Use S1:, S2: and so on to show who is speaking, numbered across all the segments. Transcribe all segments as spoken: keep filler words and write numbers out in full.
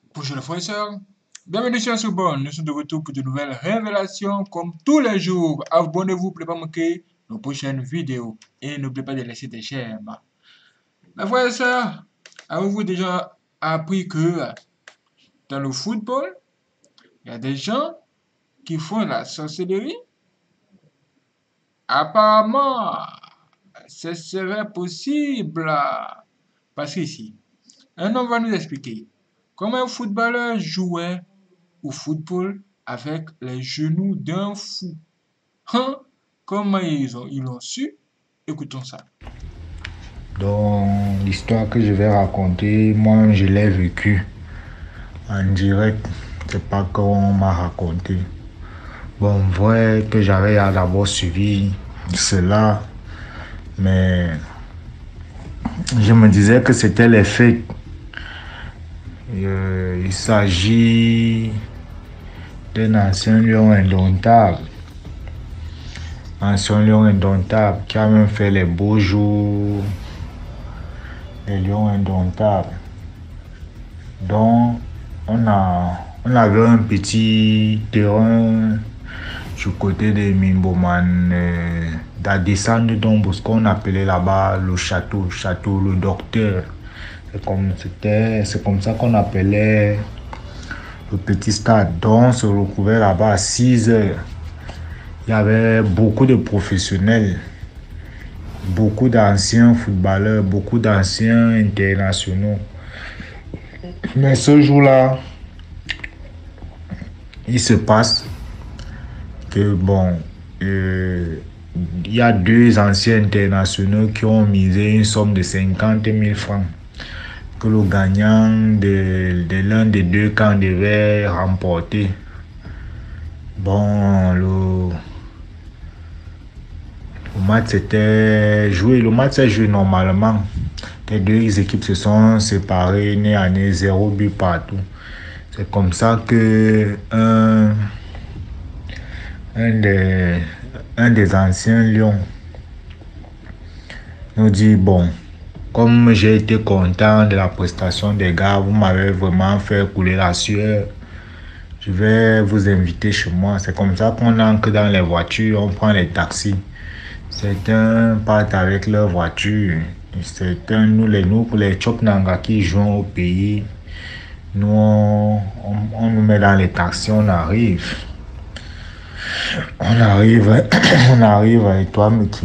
S1: Bonjour les frères et sœurs, bienvenue sur Soubonne. Nous sommes de retour pour de nouvelles révélations comme tous les jours. Abonnez-vous pour ne pas manquer nos prochaines vidéos et n'oubliez pas de laisser des j'aime. Mes frères et sœurs, avez-vous déjà appris que dans le football, il y a des gens qui font la sorcellerie? Apparemment, ce serait possible parce qu'ici, un homme va nous expliquer comment un footballeur jouait au football avec les genoux d'un fou. Hein? Comment ils ont, ils l'ont su? Écoutons ça.
S2: Donc, l'histoire que je vais raconter, moi, je l'ai vécue en direct. C'est pas qu'on m'a raconté. Bon, vrai que j'avais d'abord suivi cela, mais je me disais que c'était les faits. Euh, il s'agit d'un ancien lion indomptable. Ancien lion indomptable qui a même fait les beaux jours. Les lions indomptables. Donc, on, a, on avait un petit terrain du côté de Mimboman, euh, d'Adessan donc ce qu'on appelait là-bas le château, château le docteur. C'est comme, c'était, c'est comme ça qu'on appelait le petit stade. Donc, on se retrouvait là-bas à six heures. Il y avait beaucoup de professionnels, beaucoup d'anciens footballeurs, beaucoup d'anciens internationaux. Mais ce jour-là, il se passe que, bon, euh, il y a deux anciens internationaux qui ont misé une somme de cinquante mille francs que le gagnant de, de l'un des deux camps devait remporter. Bon, le, le match s'était joué, le match s'est joué normalement. Les deux équipes se sont séparées, nez à nez, zéro but partout. C'est comme ça que un, un, des, un des anciens lions nous dit, bon, comme j'ai été content de la prestation des gars, vous m'avez vraiment fait couler la sueur, je vais vous inviter chez moi. C'est comme ça qu'on entre dans les voitures, on prend les taxis. Certains partent avec leur voiture. Certains, nous les nous, pour les Choknanga qui jouent au pays, nous on, on, on nous met dans les taxis, on arrive. On arrive, on arrive avec toi, Miki.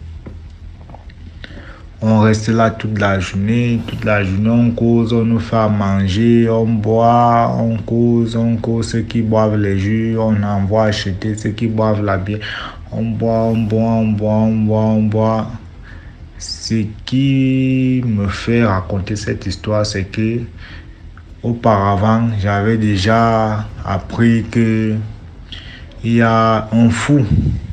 S2: On reste là toute la journée, toute la journée on cause, on nous fait à manger, on boit, on cause, on cause, ceux qui boivent les jus, on envoie acheter, ceux qui boivent la bière, on boit, on boit, on boit, on boit, on boit. Ce qui me fait raconter cette histoire, c'est que auparavant, j'avais déjà appris que il y a un fou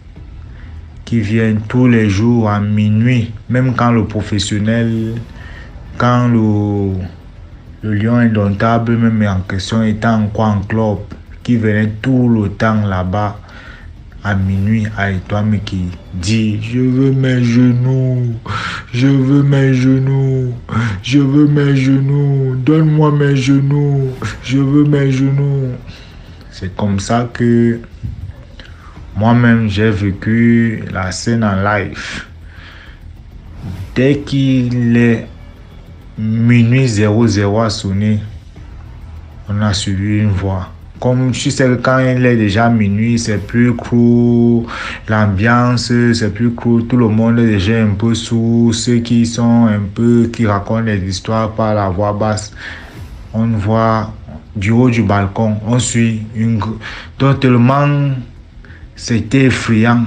S2: qui vient tous les jours à minuit, même quand le professionnel, quand le, le lion indomptable, même en question, était encore en club, qui venait tout le temps là-bas à minuit avec toi, mais qui dit je veux mes genoux, je veux mes genoux, je veux mes genoux, donne-moi mes genoux, je veux mes genoux. C'est comme ça que moi-même j'ai vécu la scène en live. Dès qu'il est minuit zéro zéro à sonner, on a suivi une voix. Comme tu sais que quand il est déjà minuit, c'est plus cool, l'ambiance, c'est plus cool, tout le monde est déjà un peu sous, ceux qui sont un peu, qui racontent les histoires par la voix basse. On voit du haut du balcon, on suit une... Donc tellement c'était effrayant.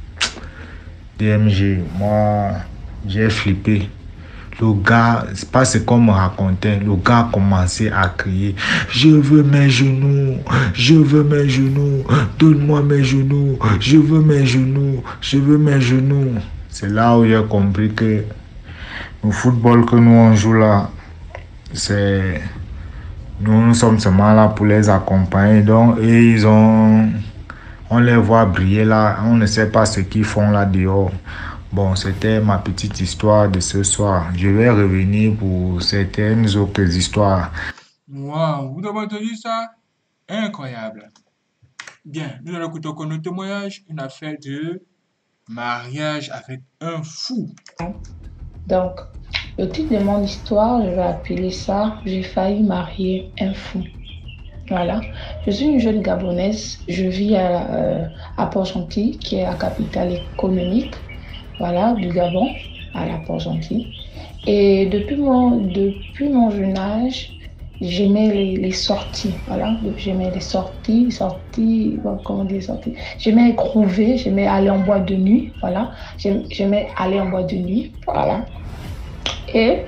S2: D M G, moi j'ai flippé. Le gars, c'est pas ce qu'on me racontait. Le gars a commencé à crier. Je veux mes genoux. Je veux mes genoux. Donne-moi mes genoux. Je veux mes genoux. Je veux mes genoux. C'est là où j'ai compris que le football que nous on joue là, c'est... Nous, nous sommes seulement là pour les accompagner. Donc, et ils ont... On les voit briller là. On ne sait pas ce qu'ils font là dehors. Bon, c'était ma petite histoire de ce soir. Je vais revenir pour certaines autres histoires.
S1: Waouh, vous avez entendu ça? Incroyable. Bien, nous allons écouter encore notre témoignage, une affaire de mariage avec un fou.
S3: Donc, le titre de mon histoire, je vais appeler ça J'ai failli marier un fou. Voilà. Je suis une jeune Gabonaise. Je vis à, euh, à Port-Gentil, qui est la capitale économique, voilà, du Gabon, à la Port-Gentil. Et depuis mon, depuis mon jeune âge, j'aimais les, les sorties, voilà. J'aimais les sorties, sorties, bon, comment dire sorties. J'aimais grouver, j'aimais aller en boîte de nuit, voilà. J'aimais aller en boîte de nuit, voilà. Et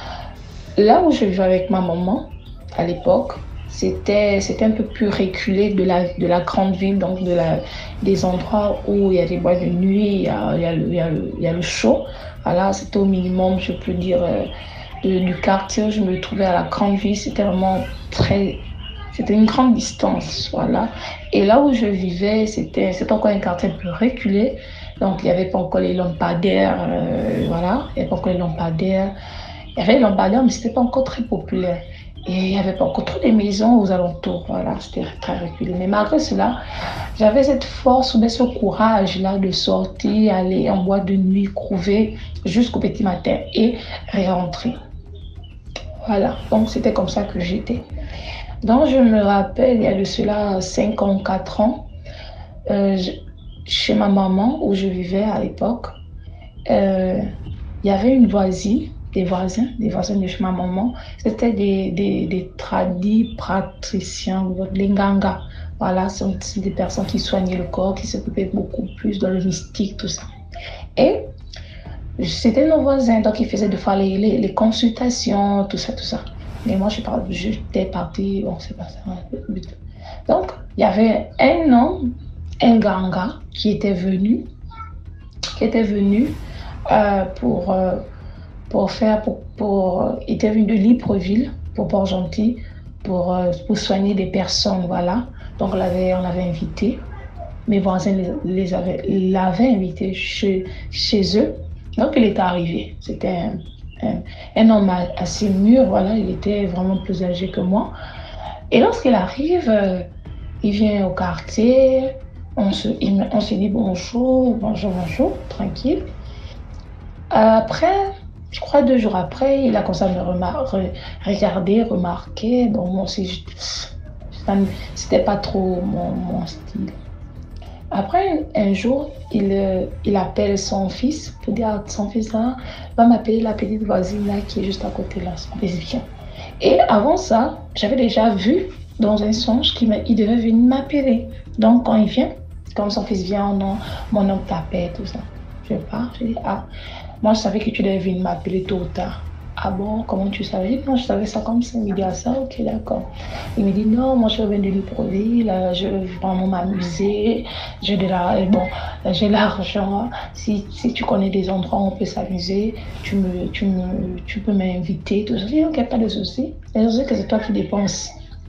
S3: là où je vivais avec ma maman, à l'époque, c'était c'était un peu plus reculé de la, de la grande ville, donc de la, des endroits où il y a des boîtes de nuit, il y a, il y a, le, il y a, le, il y a le show. Voilà, c'était au minimum, je peux dire, euh, de, du quartier où je me trouvais à la grande ville. C'était vraiment très... C'était une grande distance, voilà. Et là où je vivais, c'était encore un quartier un peu reculé. Donc, il n'y avait pas encore les lampadaires, euh, voilà. Il n'y avait pas encore les lampadaires. Il y avait les lampadaires, mais ce n'était pas encore très populaire. Et il n'y avait pas encore trop de maisons aux alentours, voilà. C'était très reculé. Mais malgré cela, j'avais cette force, ou ce courage-là de sortir, aller en boîte de nuit, couver jusqu'au petit matin et rentrer. Voilà, donc c'était comme ça que j'étais. Donc je me rappelle, il y a de cela cinq ans, quatre ans, euh, je, chez ma maman où je vivais à l'époque, euh, il y avait une voisine, des voisins, des voisins de chez ma maman. C'était des, des, des tradis patriciens, les nganga. Voilà, ce sont des personnes qui soignaient le corps, qui s'occupaient beaucoup plus dans le mystique, tout ça. Et c'était nos voisins, donc ils faisaient de fois les, les, les consultations, tout ça, tout ça. Mais moi, j'étais partie, bon, c'est pas ça. Donc, il y avait un homme, un ganga, qui était venu, qui était venu euh, pour, euh, pour faire, pour, pour, il était venu de Libreville, pour Port-Gentil, pour, euh, pour soigner des personnes, voilà. Donc, on l'avait, on l'avait invité. Mes voisins les, les avaient, l'avaient invité chez, chez eux. Donc, il était arrivé. C'était un, un, un homme assez mûr, voilà. Il était vraiment plus âgé que moi. Et lorsqu'il arrive, euh, il vient au quartier. On se, il, on se dit bonjour, bonjour, bonjour, tranquille. Après, je crois deux jours après, il a commencé à me remar- re- regarder, remarquer. Donc, moi aussi, c'était pas trop mon, mon style. Après, un jour, il, il appelle son fils pour dire à son fils là, va m'appeler la petite voisine là qui est juste à côté là, son fils vient. Et avant ça, j'avais déjà vu dans un songe qu'il devait venir m'appeler. Donc quand il vient, comme son fils vient, mon, mon homme t'appelle, tout ça. Je pars, je dis, ah, moi je savais que tu devais venir m'appeler tôt ou tard. Ah bon, comment tu savais? Je dis, non, je savais ça comme ça. Il me dit, ah ça, ok, d'accord. Il me dit, non, moi je viens de Libreville, je veux vraiment m'amuser, j'ai de la, bon, j'ai l'argent. Si, si tu connais des endroits où on peut s'amuser, tu, me, tu, me, tu peux m'inviter. Tout ça. Je dis, ok, pas de souci. Je sais que c'est toi qui dépenses.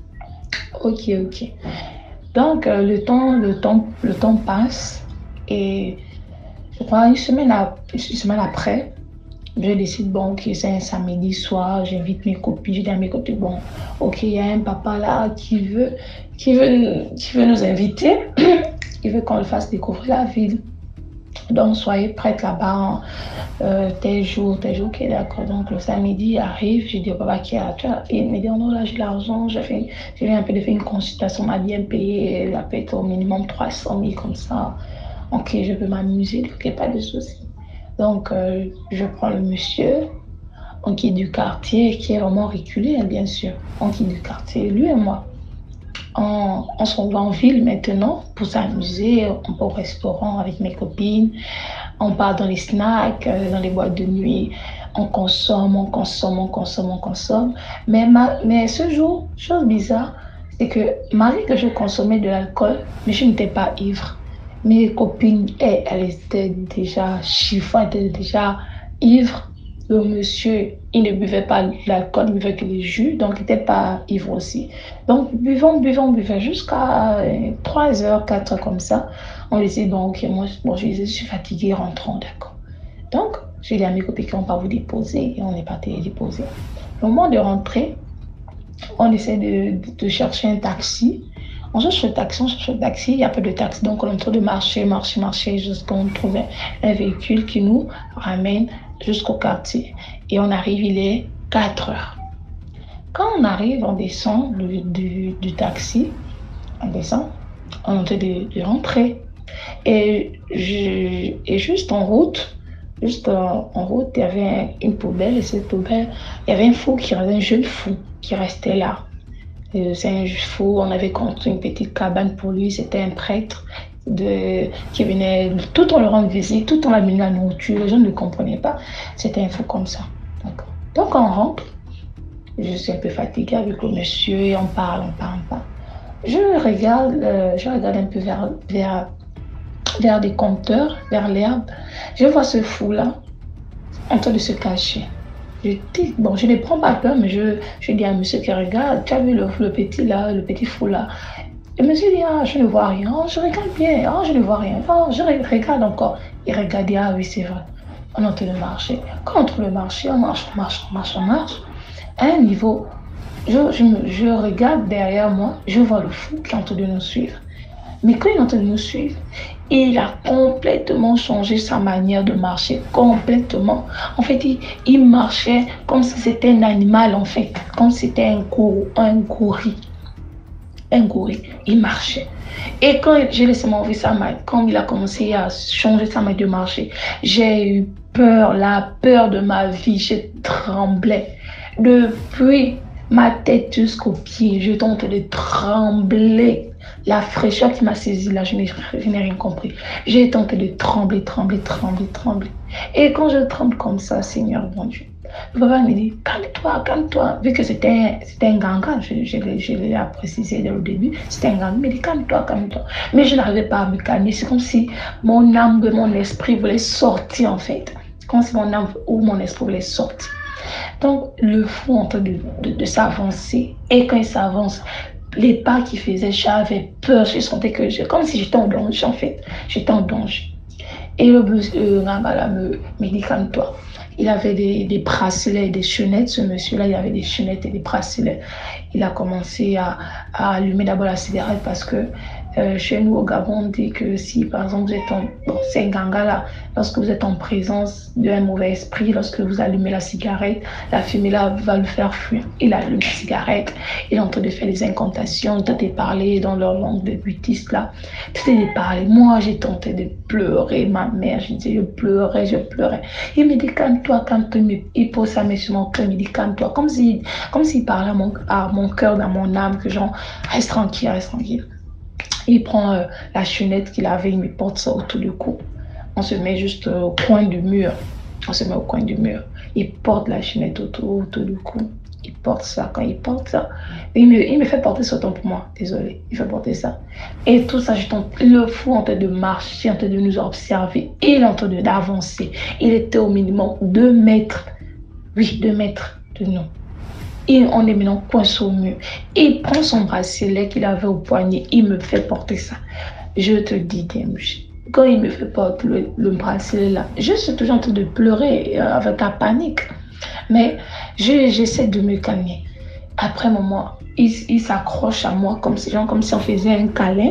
S3: Ok, ok. Donc, euh, le, temps, le, temps, le temps passe et je crois une semaine, à, une semaine après, je décide, bon, ok, c'est un samedi soir, j'invite mes copines, je dis à mes copines, bon, ok, il y a un papa là qui veut, qui veut, qui veut nous inviter, il veut qu'on le fasse découvrir la ville. Donc, soyez prêtes là-bas, euh, tel jour, tel jour, ok, d'accord. Donc, le samedi arrive, je dis au papa qui est là, il me dit, oh non, là, j'ai l'argent, je viens un peu de faire une consultation, on m'a bien payé, la paye au minimum trois cent mille comme ça. Ok, je peux m'amuser, ok, pas de souci. Donc, euh, je prends le monsieur, on quitte du quartier, qui est vraiment reculé, hein, bien sûr. On quitte du quartier, lui et moi. On, on s'en va en ville maintenant pour s'amuser. On va au restaurant avec mes copines. On part dans les snacks, euh, dans les boîtes de nuit. On consomme, on consomme, on consomme, on consomme. Mais, ma, mais ce jour, chose bizarre, c'est que malgré que je consommais de l'alcool, mais je n'étais pas ivre. Mes copines, elles, elles étaient déjà chiffonnes, elles étaient déjà ivres. Le monsieur, il ne buvait pas l'alcool, il buvait que les jus, donc il n'était pas ivre aussi. Donc, buvons, buvons, buvons, jusqu'à trois heures, quatre heures comme ça. On disait, bon, ok, moi, bon, je disais, je suis fatiguée, rentrons, d'accord. Donc, j'ai dit à mes copines qu'on va vous déposer, et on est parti les déposer. Au moment de rentrer, On essaie de, de chercher un taxi. On cherche le taxi, on cherche le taxi, il n'y a pas de taxi. Donc, on est en train de marcher, marcher, marcher jusqu'à qu'on trouve un véhicule qui nous ramène jusqu'au quartier. Et on arrive, il est quatre heures. Quand on arrive, on descend du, du, du taxi, on descend, on est en train de, de rentrer. Et, je, et juste en route, juste en, en route, il y avait une poubelle. Et cette poubelle, il y avait un fou, qui, un jeune fou qui restait là. C'est un fou, on avait construit une petite cabane pour lui, c'était un prêtre de, qui venait tout en le rendre visite, tout en l'amenant la nourriture, les gens ne comprenaient pas, c'était un fou comme ça. Donc on rentre, je suis un peu fatiguée avec le monsieur, et on parle, on parle, on parle. Je regarde, euh, je regarde un peu vers, vers, vers des compteurs, vers l'herbe, je vois ce fou-là en train de se cacher. Je dis, bon, je ne prends pas peur, mais je, je dis à monsieur qui regarde, tu as vu le, le petit là, le petit fou là. Et monsieur dit, ah, je ne vois rien, oh, je regarde bien, oh, je ne vois rien, oh, je regarde encore. Il regarde, ah oui, c'est vrai. On est en train de marcher. Quand on trouve le marché, on marche, on marche, on marche, on marche. À un niveau, je, je, je regarde derrière moi, je vois le fou qui est en train de nous suivre. Mais quand il est en train de nous suivre, il a complètement changé sa manière de marcher, complètement. En fait, il, il marchait comme si c'était un animal, en fait, comme si c'était un, gour, un gorille. Un gorille, il marchait. Et quand j'ai laissé m'enlever sa main, quand il a commencé à changer sa manière de marcher, j'ai eu peur, la peur de ma vie, j'ai tremblé. Depuis ma tête jusqu'aux pieds, je tentais de trembler. La fraîcheur qui m'a saisi là, je n'ai rien compris. J'ai tenté de trembler, trembler, trembler, trembler. Et quand je tremble comme ça, Seigneur mon Dieu, le papa me dit, calme-toi, calme-toi. Vu que c'était un, un ganga, je, je, je l'ai précisé dès le début, c'était un ganga. Il me dit, calme-toi, calme-toi. Mais je n'arrivais pas à me calmer. C'est comme si mon âme et mon esprit voulaient sortir en fait. C'est comme si mon âme ou mon esprit voulait sortir. Donc le fou en train de, de, de s'avancer. Et quand il s'avance, les pas qu'il faisait, j'avais peur, je sentais que je, comme si j'étais en danger en fait, j'étais en danger. Et le gars là me, me dit calme-toi. Il avait des, des bracelets, des chaînettes, ce monsieur-là, il avait des chaînettes et des bracelets. Il a commencé à, à allumer d'abord la cigarette parce que euh, chez nous au Gabon, on dit que si par exemple vous êtes en, bon, c'est un ganga là, lorsque vous êtes en présence d'un mauvais esprit, lorsque vous allumez la cigarette, la fumée là va le faire fuir. Il allume la cigarette, il est en train de faire des incantations, il est en train de parler dans leur langue de bouddhiste là, tout est de parler. Moi j'ai tenté de pleurer, ma mère, je disais je pleurais, je pleurais. Il me dit calme-toi, calme-toi, il pose sa main sur mon cœur, il me dit calme-toi, comme s'il comme s'il parlait à mon, à mon cœur, dans mon âme, que genre reste tranquille, reste tranquille. Il prend euh, la chaînette qu'il avait, il me porte ça autour du cou. On se met juste euh, au coin du mur. On se met au coin du mur. Il porte la chaînette autour, autour du cou. Il porte ça. Quand il porte ça, il me, il me fait porter ce temps pour moi. Désolé, il fait porter ça. Et tout ça, je tombe, le fou en train de marcher, en train de nous observer. Il est en train d'avancer. Il était au minimum deux mètres. Oui, deux mètres de nous. Et on est maintenant coincé au mur. Il prend son bracelet qu'il avait au poignet. Il me fait porter ça. Je te dis, D M J, quand il me fait porter le, le bracelet là, je suis toujours en train de pleurer euh, avec la panique. Mais j'essaie de me calmer. Après un moment, il, il s'accroche à moi comme si, genre, comme si on faisait un câlin.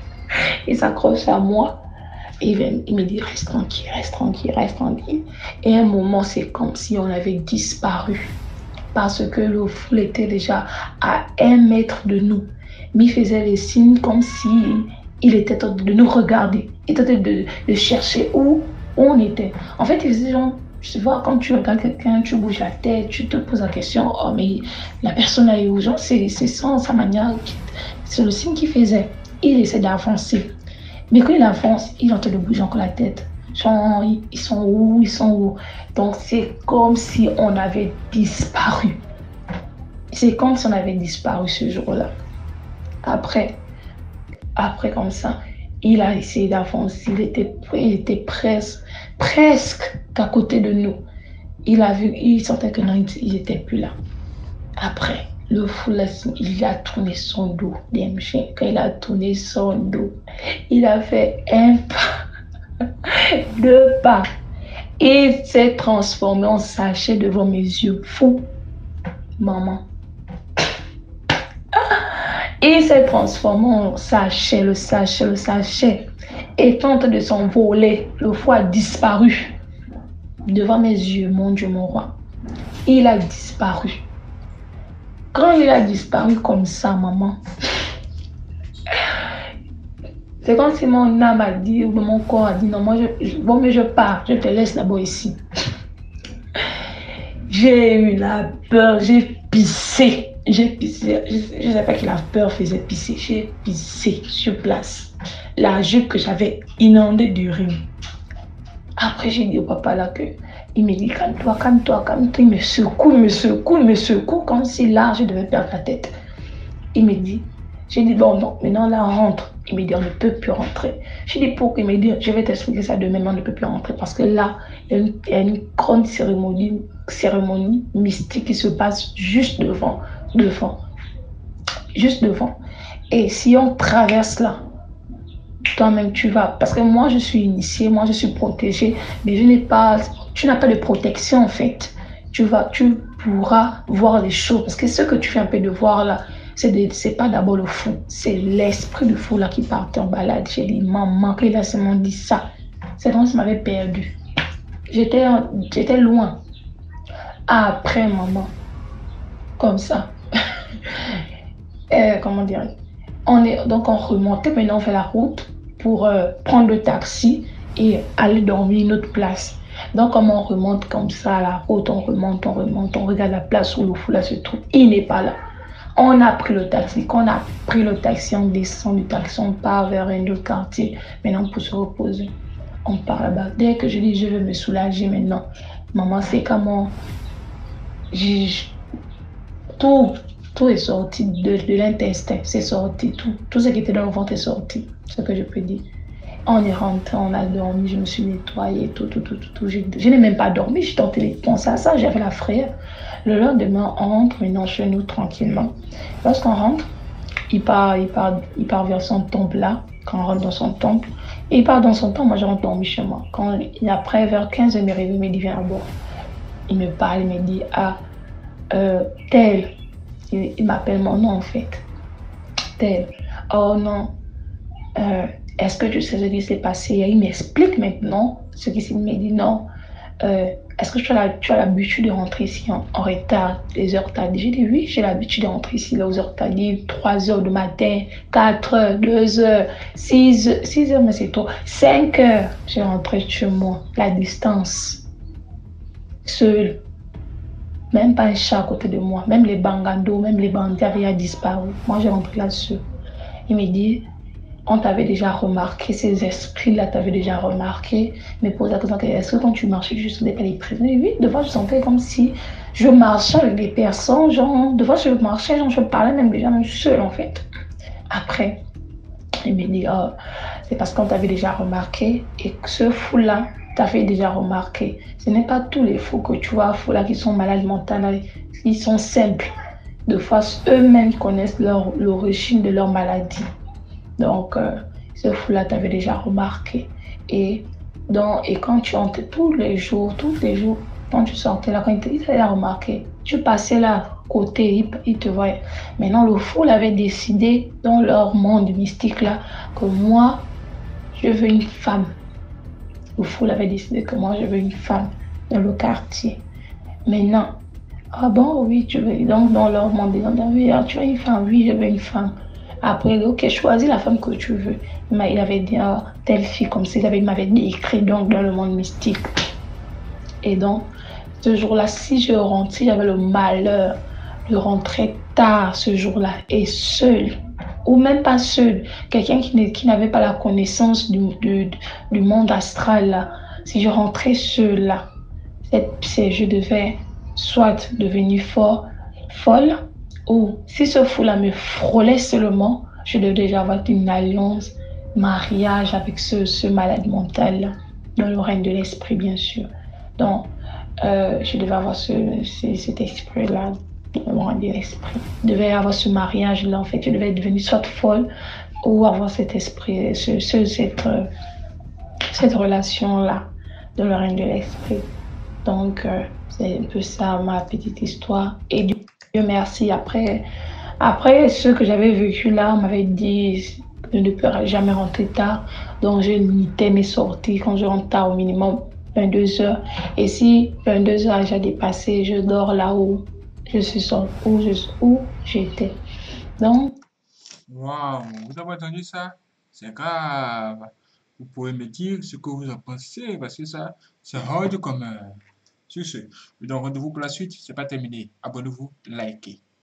S3: Il s'accroche à moi. Il, il me dit, reste tranquille, reste tranquille, reste tranquille. Et à un moment, c'est comme si on avait disparu. Parce que le fou était déjà à un mètre de nous. Mais il faisait les signes comme si il était en train de nous regarder. Il était en train de, de chercher où on était. En fait, il faisait genre, tu vois, quand tu regardes quelqu'un, tu bouges la tête, tu te poses la question, oh mais la personne est où? Genre, c'est sans sa manière, c'est le signe qu'il faisait. Il essaie d'avancer. Mais quand il avance, il est en train de bouger encore la tête. Genre, ils sont où? Ils sont où? Donc, c'est comme si on avait disparu. C'est comme si on avait disparu ce jour-là. Après, après comme ça, il a essayé d'avancer. Il était, il était presque, presque à côté de nous. Il a vu, il sentait que non, il n'était plus là. Après, le fou, là, il a tourné son dos. Quand il a tourné son dos, il a fait un pas, deux pas. Il s'est transformé en sachet devant mes yeux. Fou. Maman. Il s'est transformé en sachet, le sachet, le sachet est tenté de s'envoler. Le foie a disparu devant mes yeux, mon Dieu, mon roi. Il a disparu. Quand il a disparu comme ça, maman, c'est comme si mon âme a dit, ou mon corps a dit, non, moi, je, je, bon, mais je pars, je te laisse d'abord ici. J'ai eu la peur, j'ai pissé. J'ai pissé, je ne sais pas que la peur faisait pisser. J'ai pissé sur place. La jupe que j'avais inondée d'urine. Après, j'ai dit au papa là que, il me dit, calme-toi, calme-toi, calme-toi. Il me secoue, il me secoue, il me secoue, comme si là, je devais perdre la tête. Il me dit, j'ai dit, bon, non, maintenant là, on rentre. Il me dit, on ne peut plus rentrer. J'ai dit, pourquoi? Il me dit, je vais t'expliquer ça demain, mais on ne peut plus rentrer. Parce que là, il y a une, il y a une grande cérémonie, cérémonie mystique qui se passe juste devant, devant, juste devant. Et si on traverse là, toi-même tu vas, parce que moi je suis initiée, moi je suis protégée, mais je n'ai pas, tu n'as pas de protection en fait. Tu vas, tu pourras voir les choses, parce que ce que tu fais un peu de voir là, c'est pas d'abord le fou, c'est l'esprit du fou là qui partait en balade. J'ai dit, maman, qu'il a seulement dit ça, c'est comme si m'avait perdu. J'étais, j'étais loin. Après, maman, comme ça, euh, comment dire, on est, donc on remontait, maintenant on fait la route pour euh, prendre le taxi et aller dormir une autre place. Donc comme on remonte comme ça à la route, on remonte, on remonte, on regarde la place où le fou là se trouve, il n'est pas là. On a pris le taxi, quand on a pris le taxi, on descend du taxi, on part vers un autre quartier, maintenant pour se reposer. On part là-bas. Dès que je dis je veux me soulager maintenant, maman, c'est comment tout, tout est sorti de, de l'intestin, c'est sorti, tout, tout ce qui était dans le ventre est sorti, ce que je peux dire. On est rentré, on a dormi, je me suis nettoyée, tout, tout, tout, tout, tout. Je, je n'ai même pas dormi, je tentais de penser à ça, j'avais la frayeur. Le lendemain, on rentre maintenant chez nous tranquillement. Lorsqu'on rentre, il part, il, part, il part vers son temple là, quand on rentre dans son temple. Et il part dans son temple, moi je rentre dormir chez moi. Quand, après, vers quinze heures, il me réveille, il me dit viens à bord. Il me parle, il me dit ah, euh, tel, il, il m'appelle mon nom en fait. Tel, oh non, euh, est-ce que tu sais ce qui s'est passé? Il m'explique maintenant ce qui s'est dit. Il me dit non. Euh, Est-ce que tu as l'habitude de rentrer ici en, en retard, les heures tardives? J'ai dit oui, j'ai l'habitude de rentrer ici là, aux heures tardives, trois heures du matin, quatre heures, deux heures, six heures, mais c'est trop, cinq heures. J'ai rentré chez moi, la distance, seule, même pas un chat à côté de moi, même les bangandos, même les bandits avaient disparu. Moi j'ai rentré là-dessus. Il me dit, on t'avait déjà remarqué, ces esprits-là t'avaient déjà remarqué, mais pose la question, est-ce que quand tu marchais juste avec les prisonniers? Oui, de fois je sentais comme si je marchais avec des personnes, genre, de fois je marchais, genre, je parlais même déjà même seule en fait. Après, il me dit, oh, c'est parce qu'on t'avait déjà remarqué et que ce fou-là t'avait déjà remarqué. Ce n'est pas tous les fous que tu vois, fous-là qui sont malades mentales, ils sont simples. De fois, eux-mêmes connaissent l'origine de leur maladie. Donc, euh, ce fou-là t'avait déjà remarqué. Et, donc, et quand tu entrais tous les jours, tous les jours, quand tu sortais là, quand il t'avait remarqué, tu passais là, côté, il, il te voyait. Maintenant, le fou avait décidé, dans leur monde mystique là, que moi, je veux une femme. Le fou avait décidé que moi, je veux une femme dans le quartier. Maintenant, ah bon, oui, tu veux. Donc, dans leur monde, ils ont dit, oui, tu veux une femme? Oui, je veux une femme. Après, ok, choisis la femme que tu veux. Mais il avait dit, ah, telle fille comme ça, il m'avait écrit donc dans le monde mystique. Et donc, ce jour-là, si je rentrais, si j'avais le malheur de rentrer tard ce jour-là et seul, ou même pas seul, quelqu'un qui n'avait pas la connaissance du, du, du monde astral, là, si je rentrais seul là, je devais soit devenir fort, folle, ou si ce fou-là me frôlait seulement, je devais déjà avoir une alliance, mariage avec ce, ce malade mental, dans le règne de l'esprit, bien sûr. Donc, euh, je devais avoir ce, ce, cet esprit-là, dans le règne de l'esprit. Je devais avoir ce mariage-là, en fait. Je devais devenir soit folle, ou avoir cet esprit, ce, ce, cette, euh, cette relation-là, dans le règne de l'esprit. Donc, euh, c'est un peu ça, ma petite histoire. Et Dieu merci, après... Après, ce que j'avais vécu là, on m'avait dit de ne peux jamais rentrer tard. Donc, je limitais mes sorties quand je rentre tard au minimum vingt-deux heures. Et si vingt-deux heures a déjà dépassé, je dors là où je suis sorti, où je, où j'étais. Donc,
S1: Waouh, vous avez entendu ça? C'est grave. Vous pouvez me dire ce que vous en pensez parce que ça, c'est hard comme. euh, Sur ce, je vous donne rendez-vous pour la suite. C'est pas terminé. Abonnez-vous, likez.